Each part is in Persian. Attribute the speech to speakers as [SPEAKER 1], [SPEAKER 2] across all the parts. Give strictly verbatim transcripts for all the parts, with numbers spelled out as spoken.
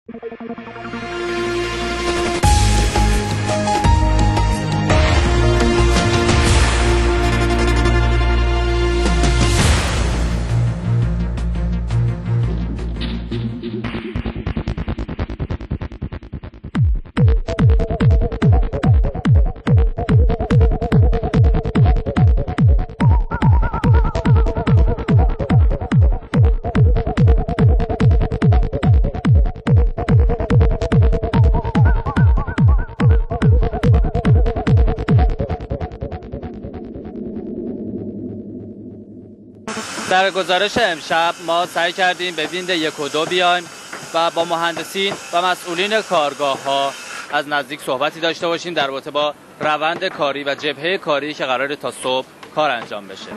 [SPEAKER 1] در گزارش امشب ما سعی کردیم به ویند یک و دو بیایم و با مهندسین و مسئولین کارگاه ها از نزدیک صحبتی داشته باشیم در رابطه با روند کاری و جبهه کاری که قراره تا صبح کار انجام بشه.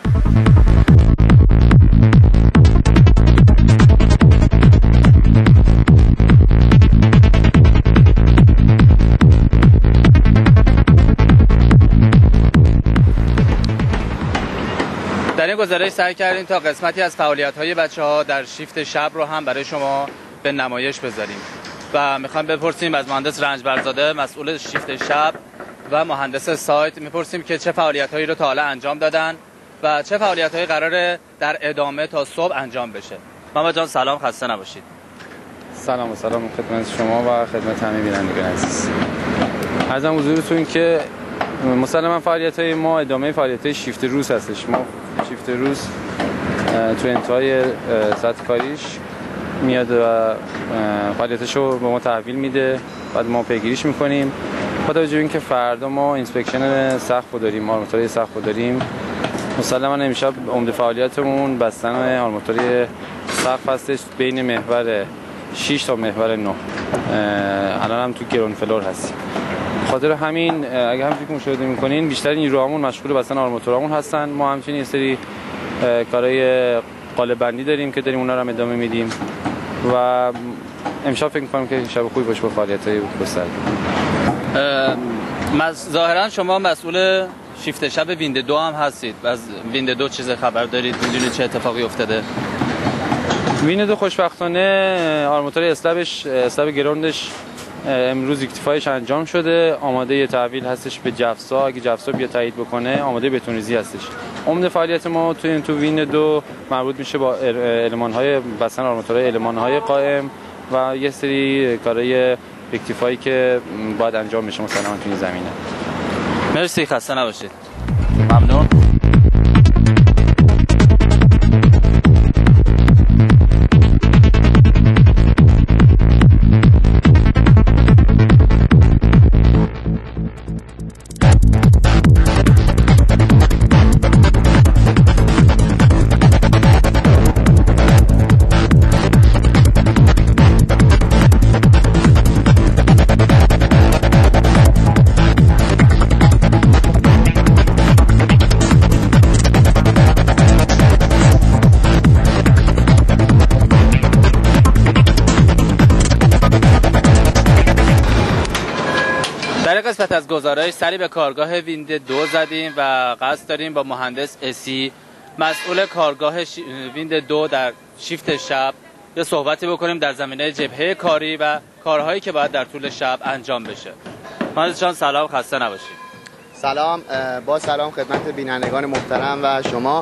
[SPEAKER 1] در این گزارش سعی کردیم تا قسمتی از فعالیت‌های بچه‌ها در شیفت شب رو هم برای شما به نمایش بذاریم و میخوایم بپرسیم از مهندس رنجبرزاده مسئول شیفت شب و مهندس سایت، میپرسیم که چه فعالیت‌هایی رو تا حالا انجام دادن و چه فعالیت‌هایی قراره در ادامه تا صبح انجام بشه. محمد جان سلام، خسته نباشید.
[SPEAKER 2] سلام و سلام خدمت شما و خدمت همه بینندگان عزیز. عرضم حضورتون که مسلما فعالیت‌های ما ادامه فعالیت‌های شیفت روز هستش. ما شیفت روز تو انتهای ساعت کاریش میاد و فعالیتشو به ما تحویل میده، بعد ما پیگیریش میکنیم. با توجه به اینکه فردا ما اینسپکشن سقف داریم، آرماتوری سقف داریم، مسلما امشب عمده فعالیتمون بستن آرماتوری سقف هستش بین محور شش تا محور نه. الان هم تو گراوند فلور هستیم. خاطر همین اگه همونطوری که مشاهده میکنین بیشتر نیروهامون مشغول بستن آرماتورامون هستن. ما همچنین یه سری کارهای قالب بندی داریم که داریم اونا رو هم ادامه میدیم و امشب فکر میکنم که شب خوبی باشه با فعالیت‌های گسترده.
[SPEAKER 1] ظاهرا شما مسئول شیفت شب ویند دو هم هستید. از ویند دو چیز خبر دارید؟ میدونید چه اتفاقی افتاده؟
[SPEAKER 2] ویند دو خوشبختانه آرماتور اسلبش اسلب گراوندش امروز اکتفایش انجام شده، آماده یه تحویل هستش به جفسا. اگه جفسا بیا تایید بکنه آماده بتونریزی هستش. عمده فعالیت ما تو این تو وین دو مربوط میشه با المان‌های بستن آرماتورهای المان‌های قائم و یه سری کارهای رکتیفایی که باید انجام بشه مثلا تو این زمینه.
[SPEAKER 1] مرسی، خسته نباشید. ممنون. در قسمت از گزارش سری به کارگاه ویند دو زدیم و قصد داریم با مهندس اسی مسئول کارگاه ش... ویند دو در شیفت شب یه صحبتی بکنیم در زمینه جبهه کاری و کارهایی که باید در طول شب انجام بشه. مهندس جان سلام، خسته نباشید.
[SPEAKER 3] سلام، با سلام خدمت بینندگان محترم و شما.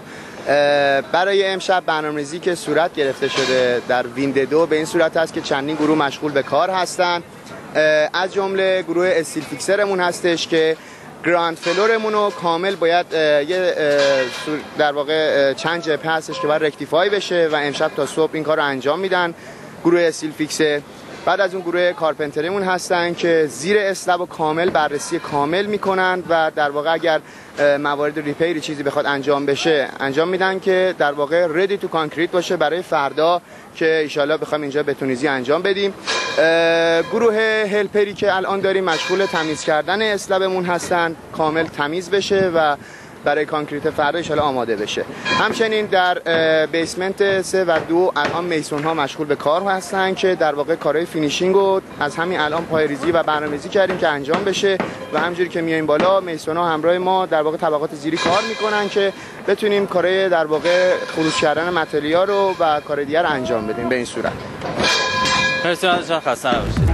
[SPEAKER 3] برای امشب برنامه‌ریزی که صورت گرفته شده در ویند دو به این صورت است که چندین گروه مشغول به کار هستند. از جمله گروه استیل فیکسرمون هستش که گراند فلورمون رو کامل باید یه در واقع چند جبهه هستش که باید رکتیفای بشه و امشب تا صبح این کار رو انجام میدن گروه استیل فیکسر. بعد از اون گروه کارپنتریمون هستن که زیر اسلب و کامل بررسی کامل میکنن و در واقع اگر موارد ریپیری چیزی بخواد انجام بشه انجام میدن که در واقع ردی تو کانکریت باشه برای فردا که انشالله بخوایم اینجا بتونیزی انجام بدیم. گروه هلپری که الان داریم مشغول تمیز کردن اسلبمون هستن، کامل تمیز بشه و برای کانکریت فردا انشالله آماده بشه. همچنین در بیسمنت سه و دو الان میسون ها مشغول به کار هستن که در واقع کارهای فینیشینگ رو از همین الان پایه‌ریزی و برنامه‌ریزی کردیم که انجام بشه و همونجوری که میایم بالا میسون ها همراه ما در واقع طبقات زیری کار میکنن که بتونیم کارهای در واقع خروج کردن متریال رو و کار دیگر انجام بدیم به این صورت.
[SPEAKER 1] مرسی مهندس جان، خسته نباشید.